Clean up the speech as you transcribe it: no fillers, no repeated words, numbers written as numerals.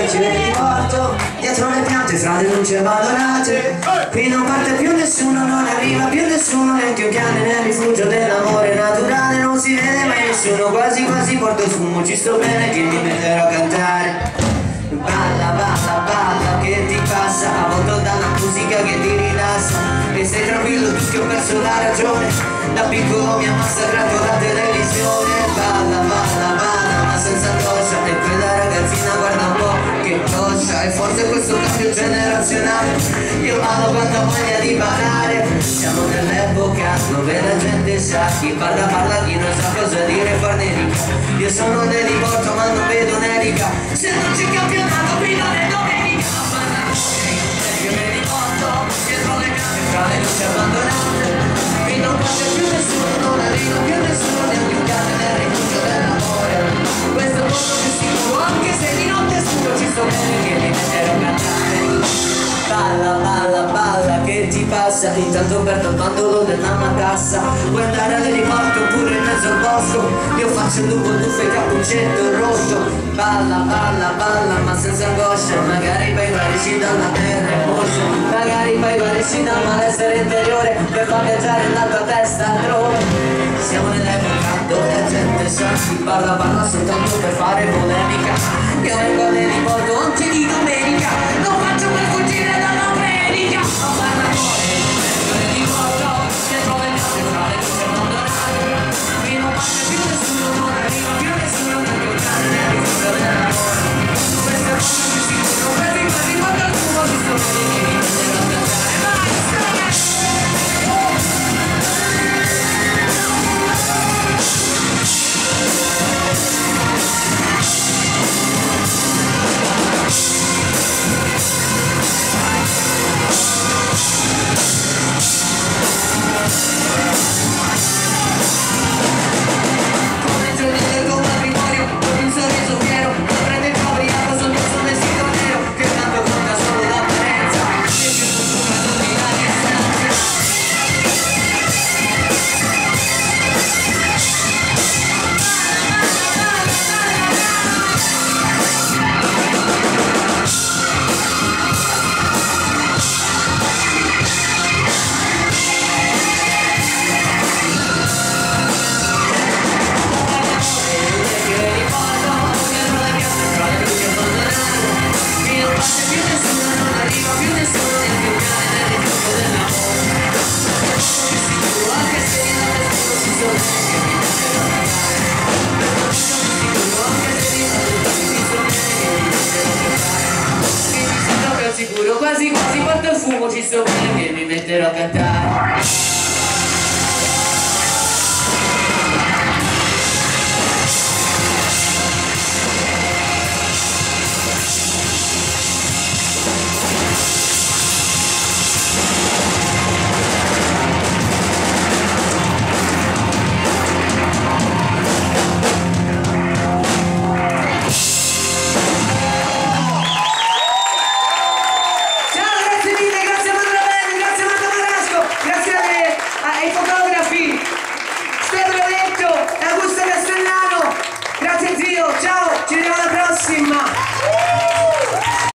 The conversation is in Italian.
ci vedi di porto, dietro le piante, strade non c'è abbandonate. Qui non parte più nessuno, non arriva più nessuno, neanche un cane nel rifugio dell'amore naturale. Non si vede mai nessuno, quasi quasi porto il fumo, ci sto bene che mi metterò a cantare. Balla, balla, balla, che ti passa, avvolto dalla musica che ti rilassa. E sei tranquillo tu che ho perso la ragione, da piccolo mi ha massacrato la televisione. Balla, balla, balla, ma senza angoscia, e quella ragazzina guarda un po' che coscia. E forse questo cambio generazionale, io vado quanta voglia di ballare. Siamo nell'epoca dove la gente sa, chi parla parla, chi non sa cosa dire fa nerica. Io sono dell'Iporto ma non vedo un'erica, se non c'è campionato qui non è domenica. Io dell'Iporto, dietro le gambe, fra le luci abbandonate. Qui non parte più nessuno, non arriva più nessuno, neanche un cane nel rifugio dell'amore. Questo mondo più sicuro, anche se di notte è scuro, ci sto bene che mi metterò a cantare. Balla, balla, balla, che ti passa, intanto perdo il bandolo della matassa. Vuoi andare all'eliporto oppure in mezzo al bosco, io faccio il lupo, tu fai cappuccetto rosso. Balla, balla, balla, ma senza angoscia, magari poi guarisci dalla terra e moscia. Magari poi guarisci dal malessere interiore, per far viaggiare la tua testa altrove. Siamo nell'epoca dove la gente sa, si parla parla soltanto per fare polemica. Io vengo all'eliporto anche di domenica, non faccio per fuggire dalla predica. Non parla amore, vengo all'eliporto, dietro le piante, fra le luci abbandonate. Qui non parte più nessuno, non arriva più nessuno, neanche un cane nel rifugio dell'amore. Questo è il mondo più sicuro, quasi quasi porta il fumo, ci sto bene che mi metterò a cantare. Sicuro, quasi quasi porta il fumo, ci sto bene che mi metterò a cantare.